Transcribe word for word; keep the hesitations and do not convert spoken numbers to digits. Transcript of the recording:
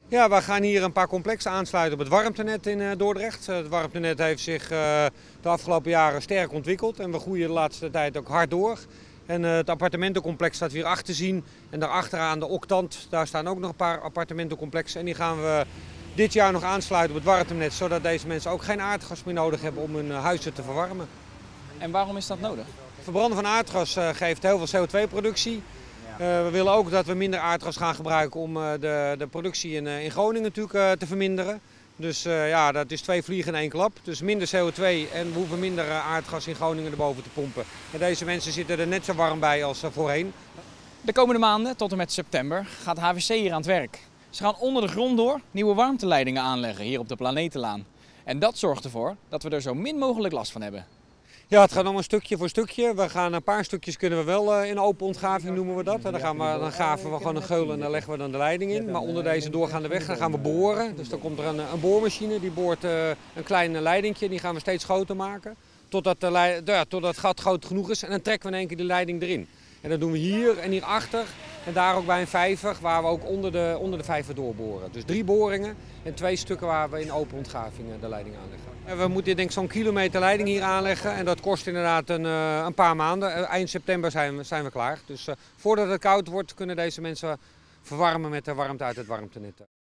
Ja, we gaan hier een paar complexen aansluiten op het warmtenet in uh, Dordrecht. Uh, het warmtenet heeft zich uh, de afgelopen jaren sterk ontwikkeld en we groeien de laatste tijd ook hard door. En uh, het appartementencomplex staat hier achter zien en daarachteraan de Octant, daar staan ook nog een paar appartementencomplexen. En die gaan we dit jaar nog aansluiten op het warmtenet, zodat deze mensen ook geen aardgas meer nodig hebben om hun huizen te verwarmen. En waarom is dat nodig? Verbranden van aardgas uh, geeft heel veel C O twee productie. Uh, we willen ook dat we minder aardgas gaan gebruiken om uh, de, de productie in, uh, in Groningen natuurlijk uh, te verminderen. Dus uh, ja, dat is twee vliegen in één klap. Dus minder C O twee en we hoeven minder uh, aardgas in Groningen erboven te pompen. En deze mensen zitten er net zo warm bij als uh, voorheen. De komende maanden, tot en met september, gaat H V C hier aan het werk. Ze gaan onder de grond door nieuwe warmteleidingen aanleggen hier op de Planetenlaan. En dat zorgt ervoor dat we er zo min mogelijk last van hebben. Ja, het gaat allemaal stukje voor stukje. We gaan een paar stukjes kunnen we wel uh, in open ontgraving noemen we dat. Dan, gaan we, dan graven we gewoon een geul en dan leggen we dan de leiding in. Maar onder deze doorgaande weg dan gaan we boren. Dus dan komt er een, een boormachine, die boort uh, een klein leidingje. Die gaan we steeds groter maken. Totdat, de lei, ja, totdat het gat groot genoeg is en dan trekken we in één keer de leiding erin. En dat doen we hier en hierachter en daar ook bij een vijver waar we ook onder de, onder de vijver doorboren. Dus drie boringen en twee stukken waar we in open ontgraving de leiding aanleggen. En we moeten denk ik zo'n kilometer leiding hier aanleggen en dat kost inderdaad een, een paar maanden. Eind september zijn we, zijn we klaar. Dus uh, voordat het koud wordt kunnen deze mensen verwarmen met de warmte uit het warmtenet.